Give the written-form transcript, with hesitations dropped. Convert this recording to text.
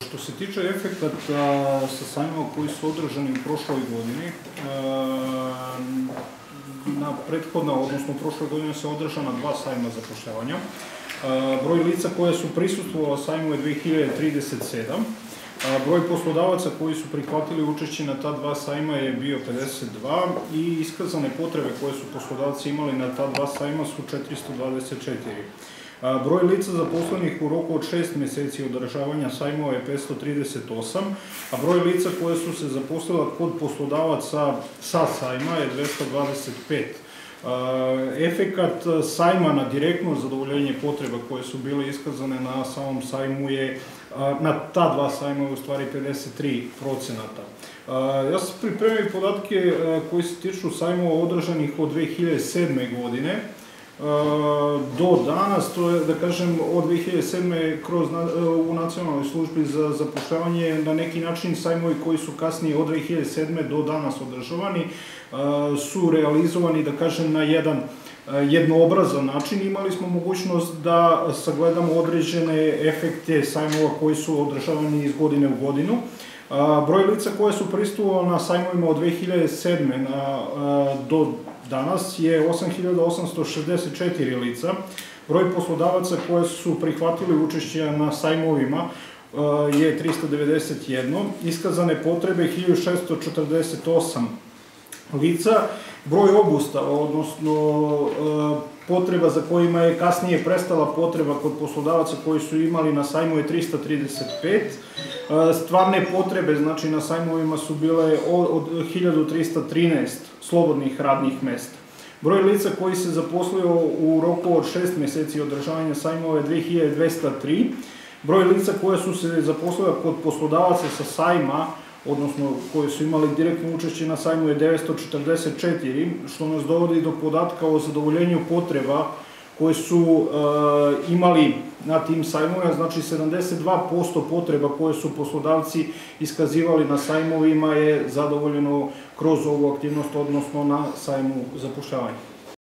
Što se tiče efekata sa sajmova koji su održani u prošloj godini, na prethodna, odnosno u prošloj godini se održana 2 sajma zapošljavanja. Broj lica koje su prisustvovala sajmu je 2037. Broj poslodavaca koji su prihvatili učešće na ta 2 sajma je bio 52 i iskazane potrebe koje su poslodavci imali na ta 2 sajma su 424. Broj lica zaposlenih u roku od 6 meseci održavanja sajmova je 538, a broj lica koje su se zaposlila kod poslodavaca sa sajma je 225. Efekat sajma na direktno zadovoljenje potreba koje su bile iskazane na samom sajmu je, na ta 2 sajma je u stvari 53%. Ja sam pripremio podatke koji se tiču sajmova održanih od 2007. godine do danas, to je da kažem od 2007. u Nacionalnoj službi za zapošljavanje, na neki način sajmovi koji su kasnije od 2007. do danas održavani su realizovani, da kažem, na jedan jednoobrazan način. Imali smo mogućnost da sagledamo određene efekte sajmova koji su održavani iz godine u godinu. Broj lica koje su prisustvovali na sajmovima od 2007. do danas je 8864 lica. Broj poslodavaca koje su prihvatili učešće na sajmovima je 391. Iskazane potrebe 1648 lica. Broj obustava, odnosno potreba za kojima je kasnije prestala potreba kod poslodavaca koji su imali na sajmu je 335. Stvarne potrebe, znači na sajmovima su bile od 1313 slobodnih radnih mesta. Broj lica koji se zaposlio u roku od 6 meseci održavanja sajmova je 2203. Broj lica koje su se zaposlila kod poslodavaca sa sajma, odnosno koji su imali direktno učešće na sajmu je 944, što nas dovodi do podatka o zadovoljenju potreba koje su imali na tim sajmovima, znači 72% potreba koje su poslodavci iskazivali na sajmovima je zadovoljeno kroz ovu aktivnost, odnosno na sajmu zapošljavanja.